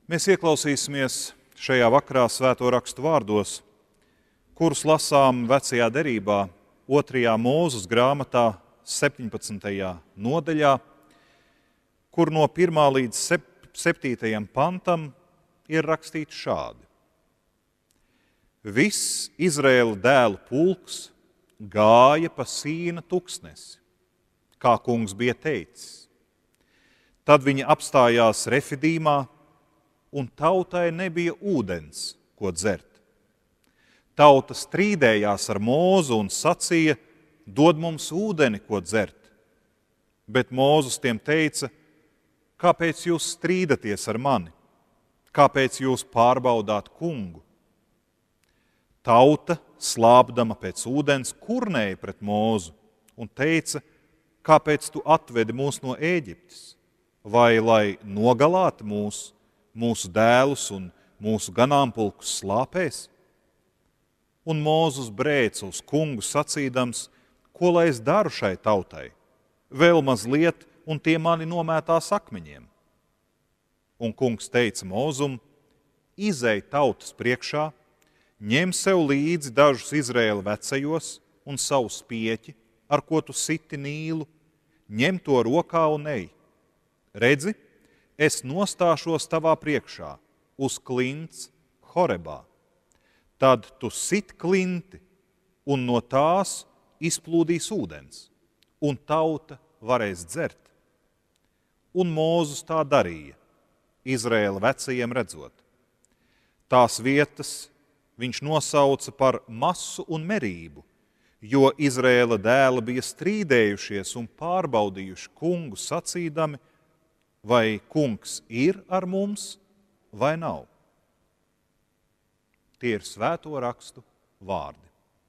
Mēs ieklausīsimies šajā vakarā svēto rakstu vārdos, kurus lasām vecajā derībā, 2. Mūzes grāmatā, 17. nodaļā, kur no 1. līdz 7. pantam ir rakstīts šādi. Viss Izraēla dēlu pulks gāja pa Sīna tuksnesi, kā kungs bija teicis. Tad viņi apstājās Refidīmā, un tautai nebija ūdens, ko dzert. Tauta strīdējās ar Mūzu un sacīja, dod mums ūdeni, ko dzert. Bet Mūzes tiem teica, kāpēc jūs strīdaties ar mani? Kāpēc jūs pārbaudāt kungu? Tauta, slāpdama pēc ūdens, kurnēja pret Mūzu un teica, kāpēc tu atvedi mūs no Ēģiptes? Vai lai nogalātu mūsu dēlus un mūsu ganāmpulkus slāpēs? Un Mūzes brēca uz kungu sacīdams, ko lai es daru šai tautai? Vēl mazliet, un tie mani nomētās akmeņiem. Un kungs teica Mūzum, izej tautas priekšā, ņem sev līdzi dažus Izraēla vecajos un savu spieķi, ar ko tu siti Nīlu, ņem to rokā un ej. Redzi, es nostāšos tavā priekšā uz klints Horebā. Tad tu sit klinti, un no tās izplūdīs ūdens, un tauta varēs dzert. Un Mūzes tā darīja, Izraēla vecajiem redzot. Tās vietas viņš nosauca par Masu un Merību, jo Izraēla dēli bija strīdējušies un pārbaudījuši kungu sacīdami, vai kungs ir ar mums vai nav. Tie ir svēto rakstu vārdi.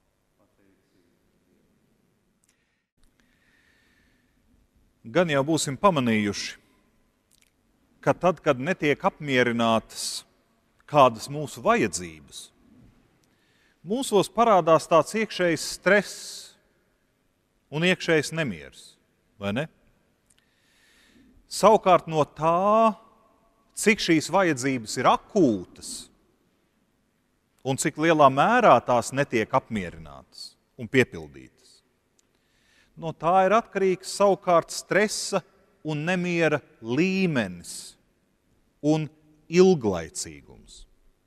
Gan jau būsim pamanījuši, ka tad, kad netiek apmierinātas kādas mūsu vajadzības, mūsos parādās tāds iekšējs stress un iekšējs nemieris, vai ne? Savukārt no tā, cik šīs vajadzības ir akūtas un cik lielā mērā tās netiek apmierinātas un piepildītas, no tā ir atkarīgs savukārt stresa un nemiera līmenis un ilglaicīgums.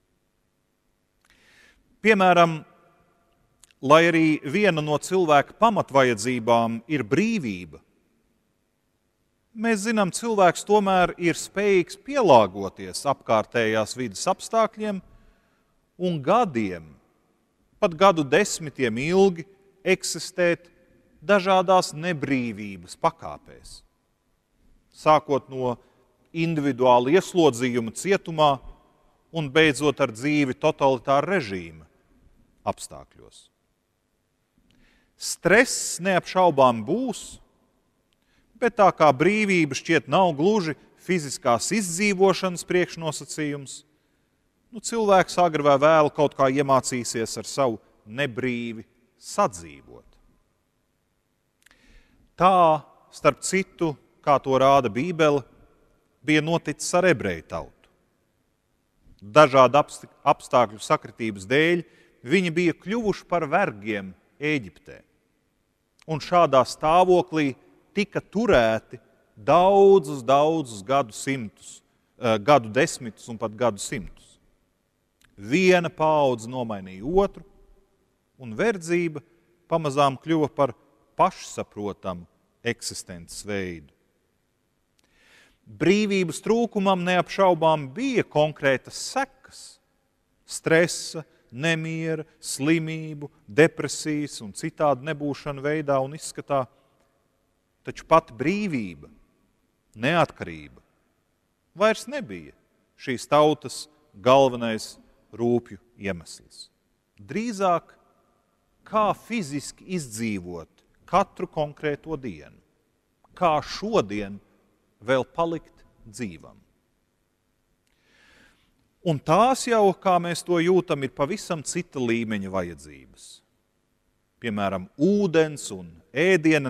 Piemēram, lai arī viena no cilvēka pamatvajadzībām ir brīvība, mēs zinām, cilvēks tomēr ir spējīgs pielāgoties apkārtējās vides apstākļiem un gadiem, pat gadu desmitiem ilgi eksistēt dažādās nebrīvības pakāpēs. Sākot no individuāla ieslodzījuma cietumā un beidzot ar dzīvi totalitāra režīma apstākļos. Stress neapšaubām būs, bet tā kā brīvība šķiet nav gluži fiziskās izdzīvošanas priekšnosacījums, cilvēks agri vai vēlu kaut kā iemācīsies ar savu nebrīvi sadzīvot. Tā, starp citu, kā to rāda Bībele, bija noticis ar ebreju tautu. Dažādu apstākļu sakritības dēļ viņi bija kļuvuši par vergiem Ēģiptē. Un šādā stāvoklī tika turēti daudzus gadu desmitus un pat gadu simtus. Viena paudze nomainīja otru, un verdzība pamazām kļuva par pašsaprotamu eksistences veidu. Brīvības trūkumam neapšaubām bija konkrētas sekas – stresa, nemiera, slimību, depresijas un citādu nebūšanu veidā un izskatā. Taču pat brīvība, neatkarība vairs nebija šīs tautas galvenais rūpju iemesls. Drīzāk, kā fiziski izdzīvot katru konkrēto dienu, kā šodien vēl palikt dzīvam. Un tās jau, kā mēs to jūtam, ir pavisam cita līmeņa vajadzības. Piemēram, ūdens un ēdiena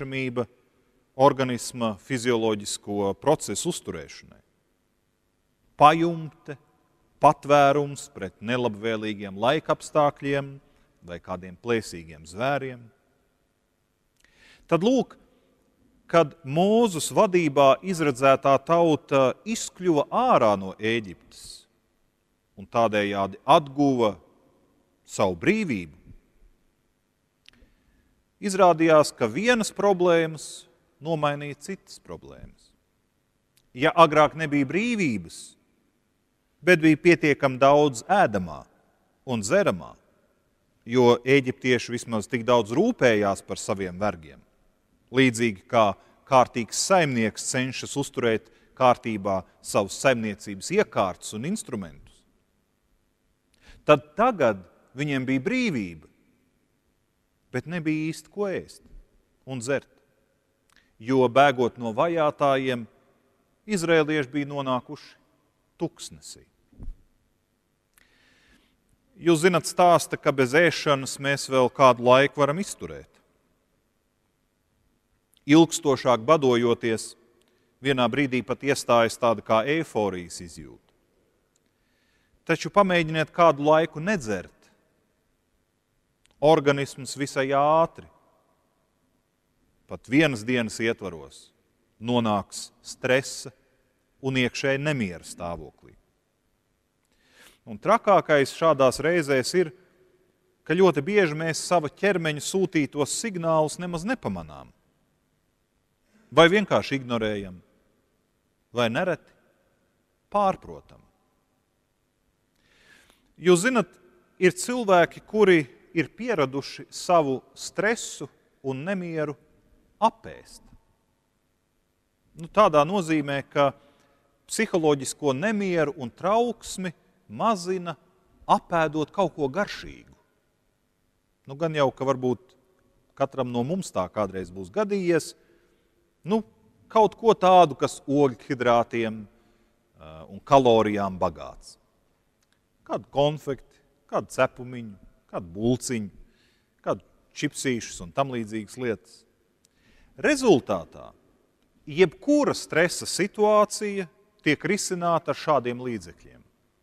nepieciešamība organisma fizioloģisko procesu uzturēšanai. pajumte, patvērums pret nelabvēlīgiem laikapstākļiem vai kādiem plēsīgiem zvēriem. Tad lūk, kad Mūzes vadībā izredzētā tauta izkļuva ārā no Ēģiptes un tādējādi atguva savu brīvību, izrādījās, ka vienas problēmas nomainīja citas problēmas. Ja agrāk nebija brīvības, bet bija pietiekami daudz ēdamā un dzeramā, jo eģiptieši vismaz tik daudz rūpējās par saviem vergiem, līdzīgi kā kārtīgs saimnieks cenšas uzturēt kārtībā savus saimniecības iekārtas un instrumentus. Tad tagad viņiem bija brīvība, bet nebija īsti ko ēst un dzert, jo bēgot no vajātājiem, izrēlieši bija nonākuši tuksnesī. Jūs zināt stāsta, ka bez ēšanas mēs vēl kādu laiku varam izturēt. Ilgstošāk badojoties, vienā brīdī pat iestājas tāda kā eiforijas izjūta. Taču pamēģiniet kādu laiku nedzert. Organisms visai ātri, pat vienas dienas ietvaros, nonāks stresa un iekšēji nemiera stāvoklī. Un trakākais šādās reizēs ir, ka ļoti bieži mēs sava ķermeņa sūtītos signālus nemaz nepamanām. Vai vienkārši ignorējam, vai nereti pārprotam. Jūs zinat, ir cilvēki, kuri ir pieraduši savu stresu un nemieru apēst. Tādā nozīmē, ka psiholoģisko nemieru un trauksmi mazina apēdot kaut ko garšīgu. Gan jau, ka varbūt katram no mums tā kādreiz būs gadījies, kaut ko tādu, kas ogļhidrātiem un kalorijām bagāts. Kādu konfekti, kādu cepumiņu, kādu bulciņu, kādu čipsīšus un tam līdzīgas lietas. Rezultātā jebkura stresa situācija tiek risināta ar šādiem līdzekļiem.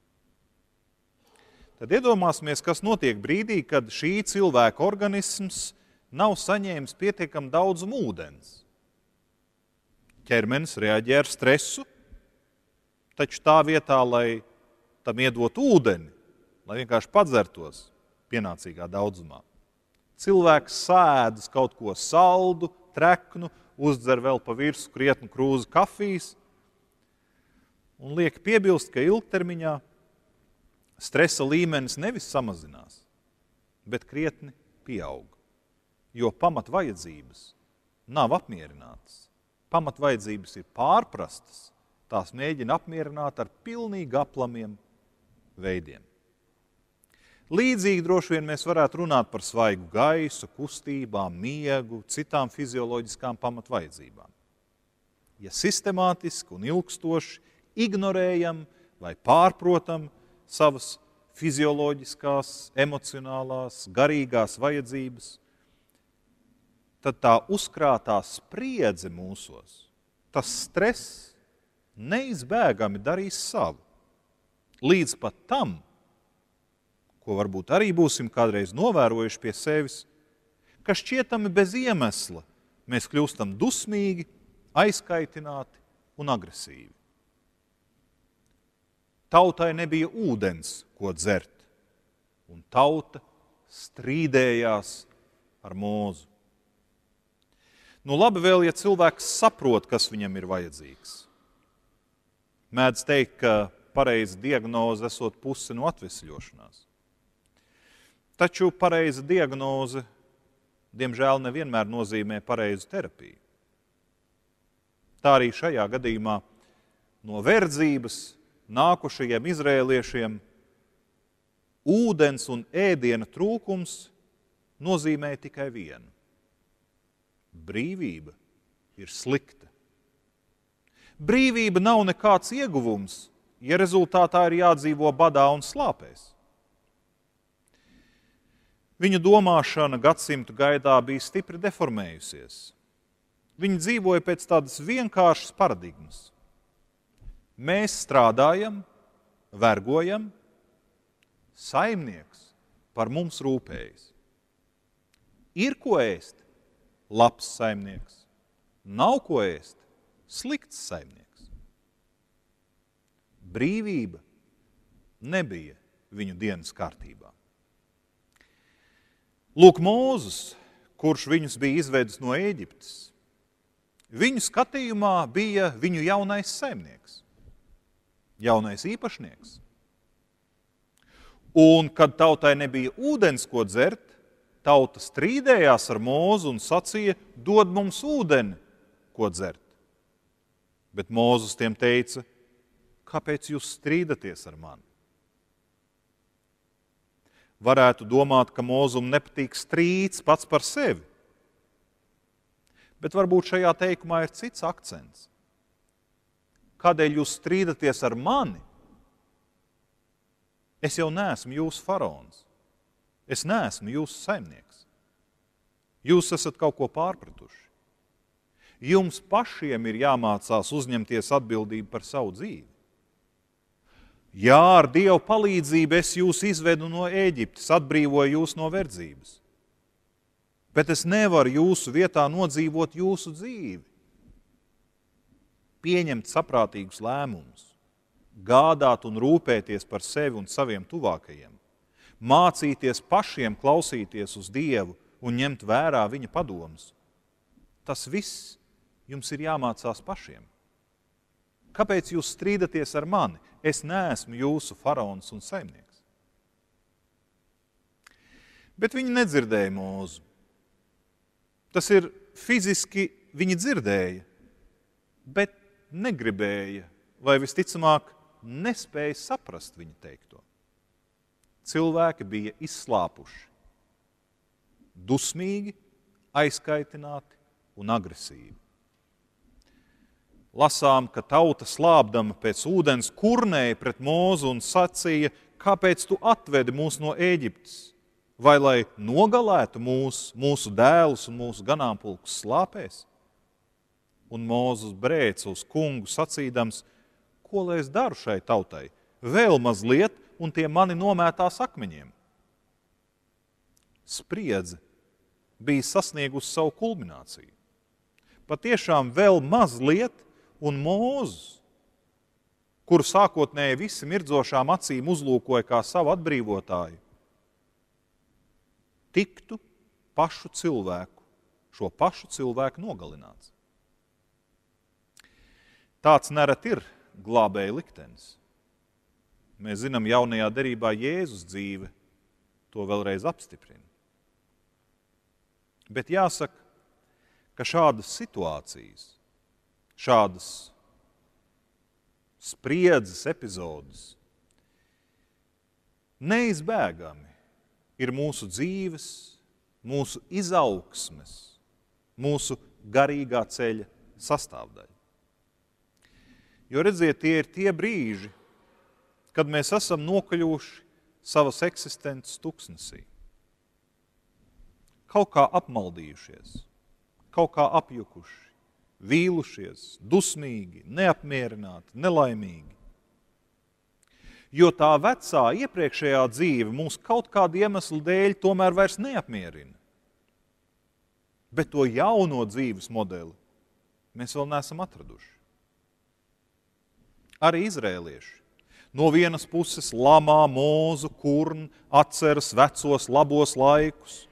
Tad iedomāsimies, kas notiek brīdī, kad šī cilvēka organisms nav saņēmis pietiekami daudz ūdens. Ķermenis reaģē ar stresu, taču tā vietā, lai tam iedot ūdeni, lai vienkārši padzertos pienācīgā daudzumā. Cilvēks sēdas kaut ko saldu, treknu, uzdzer vēl pa virsu krietnu krūzi kafijas un liek piebilst, ka ilgtermiņā stresa līmenis nevis samazinās, bet krietni pieaug, jo pamatvajadzības nav apmierinātas. Pamatvajadzības ir pārprastas, tās mēģina apmierināt ar pilnīgi aplamiem veidiem. Līdzīgi droši vien mēs varētu runāt par svaigu gaisu, kustībām, miegu, citām fizioloģiskām pamatvajadzībām. Ja sistemātiski un ilgstoši ignorējam vai pārprotam savas fizioloģiskās, emocionālās, garīgās vajadzības, tad tā uzkrātā spriedze mūsos, tas stress neizbēgami darīs savu. Līdz pat tam, ko varbūt arī būsim kādreiz novērojuši pie sevis, ka šķietami bez iemesla mēs kļūstam dusmīgi, aizkaitināti un agresīvi. Tautai nebija ūdens, ko dzert, un tauta strīdējās ar Mūzu. Labi vēl, ja cilvēks saprot, kas viņam ir vajadzīgs. Mēdz teikt, ka pareiza diagnoze esot puse no atvesļošanās. Taču pareiza diagnoze, diemžēl, nevienmēr nozīmē pareizu terapiju. Tā arī šajā gadījumā no verdzības nākušajiem izrēliešiem ūdens un ēdiena trūkums nozīmē tikai vienu. Brīvība ir slikta. Brīvība nav nekāds ieguvums, ja rezultātā ir jādzīvo badā un slāpēs. Viņu domāšana gadsimtu gaidā bija stipri deformējusies. Viņi dzīvoja pēc tādas vienkāršas paradigmas. Mēs strādājam, vergojam, saimnieks par mums rūpējas. Ir ko ēst, labs saimnieks. Nav ko ēst, slikts saimnieks. Brīvība nebija viņu dienas kārtībā. Lūk, Mūzes, kurš viņus bija izvedis no Ēģiptes, viņu skatījumā bija viņu jaunais saimnieks, jaunais īpašnieks. Un, kad tautai nebija ūdens, ko dzert, tauta strīdējās ar Mūzu un sacīja, dod mums ūdeni, ko dzert. Bet Mūzes tiem teica, kāpēc jūs strīdaties ar mani? Varētu domāt, ka Mūzum nepatīk strīds pats par sevi. Bet varbūt šajā teikumā ir cits akcents. Kādēļ jūs strīdaties ar mani? Es jau neesmu jūsu faraons. Es neesmu jūsu saimnieks. Jūs esat kaut ko pārpratuši. Jums pašiem ir jāmācās uzņemties atbildību par savu dzīvi. Jā, ar Dieva palīdzību es jūs izvedu no Ēģiptes, atbrīvoju jūs no verdzības. Bet es nevaru jūsu vietā nodzīvot jūsu dzīvi. Pieņemt saprātīgus lēmumus, gādāt un rūpēties par sevi un saviem tuvākajiem, mācīties pašiem klausīties uz Dievu un ņemt vērā viņa padomus. Tas viss jums ir jāmācās pašiem. Kāpēc jūs strīdaties ar mani? Es neesmu jūsu faraons un saimnieks. Bet viņi nedzirdēja Mūzu. Tas ir fiziski viņi dzirdēja, bet negribēja, vai visticamāk nespēja saprast viņa teikto. Cilvēki bija izslāpuši, dusmīgi, aizkaitināti un agresīvi. Lasām, ka tauta slāpdama pēc ūdens kurnēja pret Mūzu un sacīja, kāpēc tu atvedi mūs no Ēģiptes, vai lai nogalētu mūsu dēlus un mūsu ganāmpulkus slāpēs? Un Mūzes brēca uz kungu sacīdams, ko lai es daru šai tautai? Vēl mazliet, un tie mani nomētās akmeņiem. Spriedze bija sasniegusi savu kulmināciju. Patiešām vēl mazliet, un Mūzes, kuru sākotnēji visi mirdzošām acīm uzlūkoja kā savu atbrīvotāju, tiktu šo pašu cilvēku nogalināts. Tāds nerad ir glābēja liktenis. Mēs zinām, jaunajā derībā Jēzus dzīve to vēlreiz apstiprina. Bet jāsaka, ka šādas situācijas, šādas spriedzes epizodes neizbēgami ir mūsu dzīves, mūsu izaugsmes, mūsu garīgā ceļa sastāvdaļa. Jo redziet, tie ir tie brīži, kad mēs esam nokļuvuši savas eksistences tuksnesī. Kaut kā apmaldījušies, kaut kā apjukuši, vīlušies, dusmīgi, neapmierināti, nelaimīgi. Jo tā vecā iepriekšējā dzīve mūs kaut kādu iemeslu dēļ tomēr vairs neapmierina. Bet to jauno dzīves modeli mēs vēl neesam atraduši. Arī izrēlieši no vienas puses lamā Mūzu, kurn, atceras vecos labos laikus.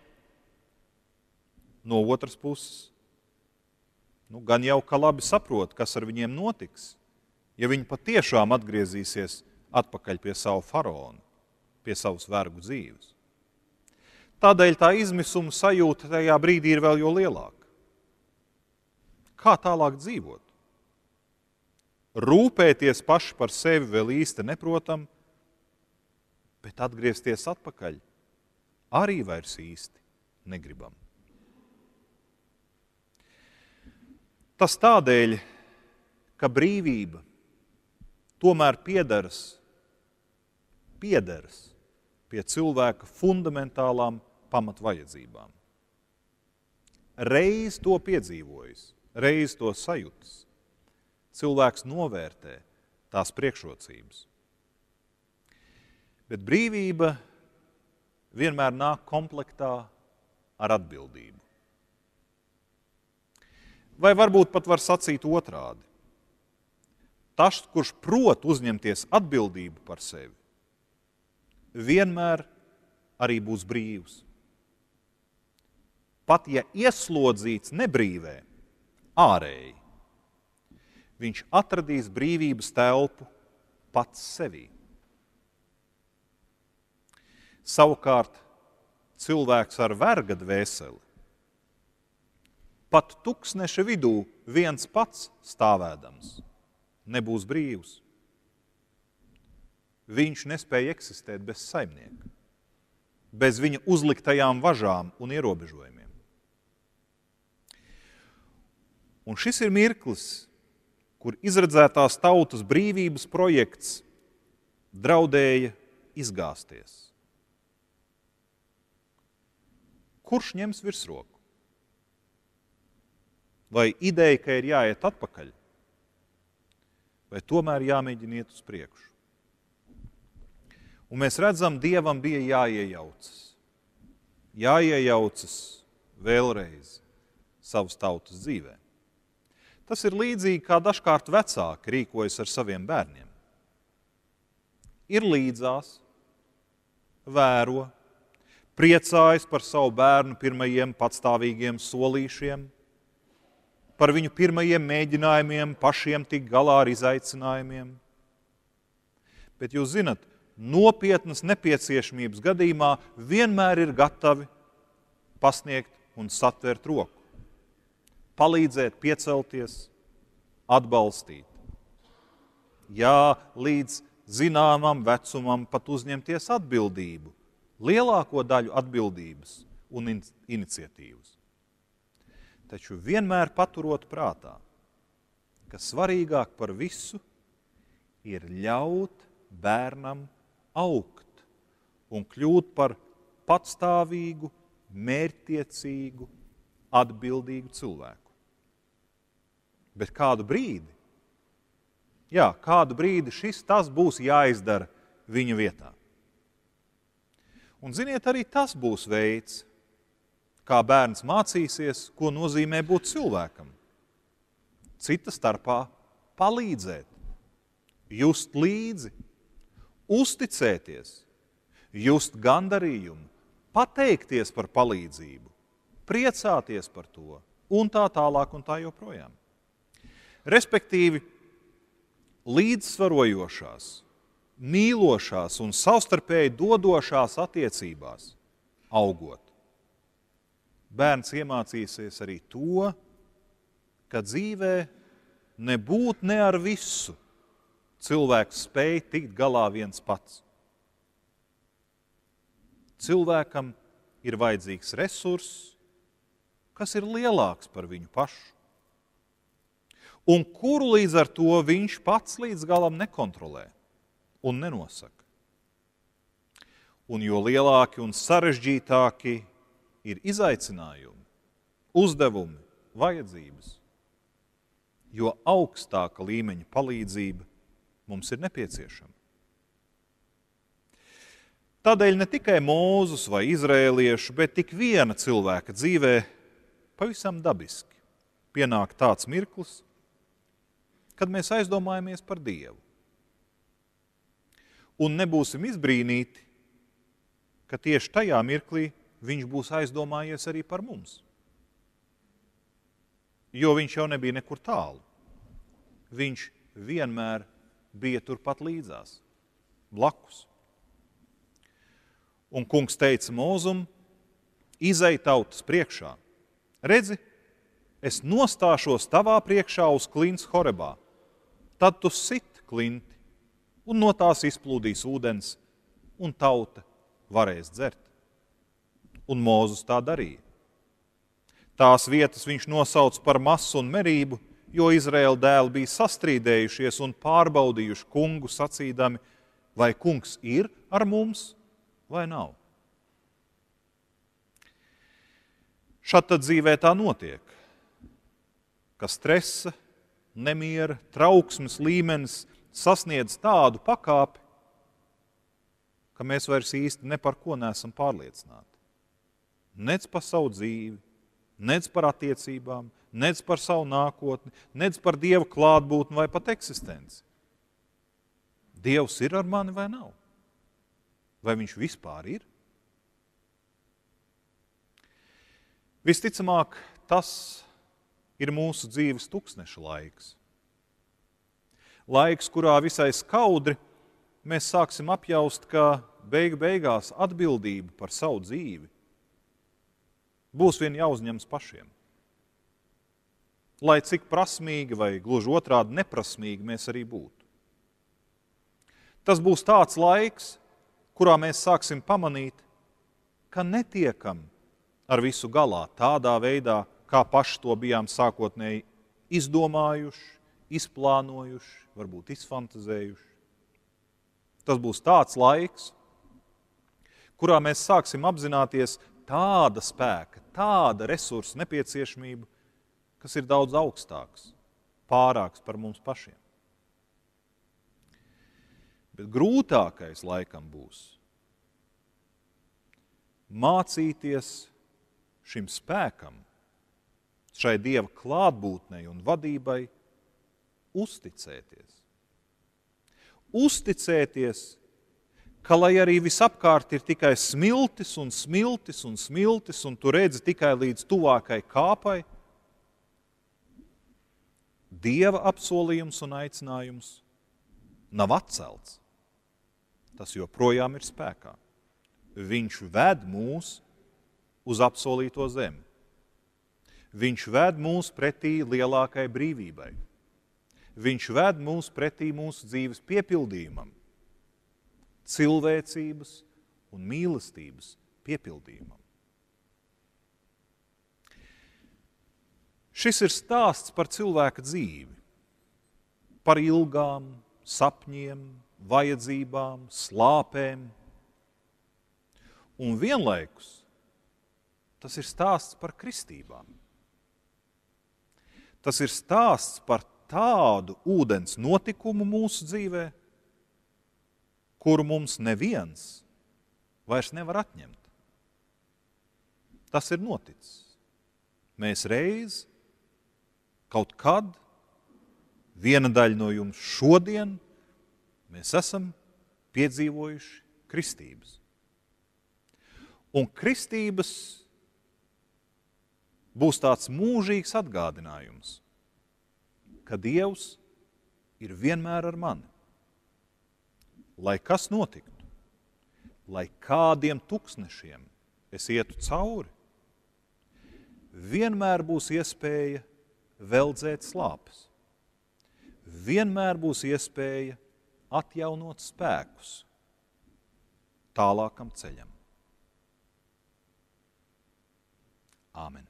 No otras puses, gan jau ka labi saprot, kas ar viņiem notiks, ja viņi patiešām atgriezīsies atpakaļ pie savu faraona, pie savas vergu dzīves. Tādēļ tā izmisuma sajūta tajā brīdī ir vēl jo lielāka. Kā tālāk dzīvot? Rūpēties paši par sevi vēl īsti neprotam, bet atgriezties atpakaļ arī vairs īsti negribam. Tas tādēļ, ka brīvība tomēr piederas pie cilvēka fundamentālām pamatvajadzībām. Reiz to piedzīvojis, reiz to sajūtis, cilvēks novērtē, tās priekšrocības. Bet brīvība vienmēr nāk komplektā ar atbildību. Vai varbūt pat var sacīt otrādi. Tas, kurš prot uzņemties atbildību par sevi, vienmēr arī būs brīvs. Pat ja ieslodzīts nebrīvē, ārēji, viņš atradīs brīvības telpu pats sevī. Savukārt, cilvēks ar verga dvēseli, pat tuksneša vidū viens pats stāvēdams, nebūs brīvs. Viņš nespēja eksistēt bez saimnieka, bez viņa uzliktajām važām un ierobežojumiem. Un šis ir mirklis, kur izredzētās tautas brīvības projekts draudēja izgāzties. Kurš ņems virsroku? Vai ideja, ka ir jāiet atpakaļ? Vai tomēr jāmēģina iet uz priekšu? Un mēs redzam, Dievam bija jāiejaucas. Jāiejaucas vēlreiz savas tautas dzīvē. Tas ir līdzīgi, kā dažkārt vecāki rīkojas ar saviem bērniem. Ir līdzās, vēro, priecājas par savu bērnu pirmajiem patstāvīgiem solīšiem, par viņu pirmajiem mēģinājumiem pašiem tikt galā ar izaicinājumiem. Bet jūs zinat, nopietnas nepieciešamības gadījumā vienmēr ir gatavi pasniegt un satvert roku, palīdzēt, piecelties, atbalstīt. Jā, līdz zināmam vecumam pat uzņemties atbildību, lielāko daļu atbildības un iniciatīvas. Taču vienmēr paturot prātā, ka svarīgāk par visu ir ļaut bērnam augt un kļūt par patstāvīgu, mērķtiecīgu, atbildīgu cilvēku. Bet kādu brīdi tas būs jāizdara viņa vietā. Un ziniet, arī tas būs veids, kā bērns mācīsies, ko nozīmē būt cilvēkam. Cita starpā palīdzēt, just līdzi, uzticēties, just gandarījumu, pateikties par palīdzību, priecāties par to un tā tālāk un tā joprojām. Respektīvi, līdzsvarojošās, mīlošās un savstarpēji dodošās attiecībās augot. Bērns iemācīsies arī to, ka dzīvē nebūt ne ar visu cilvēks spēj tikt galā viens pats. Cilvēkam ir vajadzīgs resurss, kas ir lielāks par viņu pašu, un kuru līdz ar to viņš pats līdz galam nekontrolē un nenosaka. Un jo lielāki un sarežģītāki ir izaicinājumi, uzdevumi, vajadzības, jo augstāka līmeņa palīdzība mums ir nepieciešama. Tādēļ ne tikai Mūzus vai izrēliešu, bet tik viena cilvēka dzīvē pavisam dabiski pienāk tāds mirklis, kad mēs aizdomājamies par Dievu. Un nebūsim izbrīnīti, ka tieši tajā mirklī viņš būs aizdomājies arī par mums. Jo viņš jau nebija nekur tālu. Viņš vienmēr bija turpat līdzās, blakus. Un kungs teica Mūzum, izej tautas priekšā. Redzi, es nostāšos tavā priekšā uz klints Horebā. Tad tu sit klinti, un no tās izplūdīs ūdens, un tauta varēs dzert. Un Mūzus tā darīja. Tās vietas viņš nosauc par Masu un Merību, jo Izraēla dēli bija sastrīdējušies un pārbaudījuši kungu sacīdami, vai kungs ir ar mums vai nav. Šad tad dzīvē tā notiek, ka stresa, nemiera, trauksmes līmenis sasniedz tādu pakāpi, ka mēs vairs īsti ne par ko neesam pārliecināti. Nec par savu dzīvi, nec par attiecībām, nec par savu nākotni, nec par Dieva klātbūtni vai pat eksistenci. Dievs ir ar mani vai nav? Vai viņš vispār ir? Visticamāk, tas ir mūsu dzīves tuksneša laiks. Laiks, kurā visai skaudri mēs sāksim apjaust, ka beigās atbildība par savu dzīvi būs vien jāuzņemas pašiem. Lai cik prasmīgi vai gluži otrādi neprasmīgi mēs arī būtu. Tas būs tāds laiks, kurā mēs sāksim pamanīt, ka netiekam ar visu galā tādā veidā, kā paši to bijām sākotnēji izdomājuši, izplānojuši, varbūt izfantazējuši. Tas būs tāds laiks, kurā mēs sāksim apzināties tāda spēka, tāda resursa nepieciešamību, kas ir daudz augstāks, pārāks par mums pašiem. Bet grūtākais laikam būs mācīties šim spēkam, šai Dieva klātbūtnei un vadībai uzticēties. Uzticēties, ka lai arī visapkārt ir tikai smiltis un smiltis un smiltis, un tu redzi tikai līdz tuvākai kāpai, Dieva apsolījums un aicinājums nav atcelts. Tas joprojām ir spēkā. Viņš ved mūs uz apsolīto zemi. Viņš ved mūs pretī lielākai brīvībai. Viņš ved mūs pretī mūsu dzīves piepildījumam, cilvēcības un mīlestības piepildījumam. Šis ir stāsts par cilvēka dzīvi, par ilgām, sapņiem, vajadzībām, slāpēm. Un vienlaikus tas ir stāsts par kristībām. Tas ir stāsts par tādu ūdens notikumu mūsu dzīvē, kuru mums neviens vairs nevar atņemt. Tas ir noticis. Mēs reiz, kaut kad, viena daļa no jums šodien, mēs esam piedzīvojuši kristības. Un kristības būs tāds mūžīgs atgādinājums, ka Dievs ir vienmēr ar mani. Lai kas notiktu, lai kādiem tuksnešiem es ietu cauri, vienmēr būs iespēja veldzēt slāpes. Vienmēr būs iespēja atjaunot spēkus tālākam ceļam. Āmen.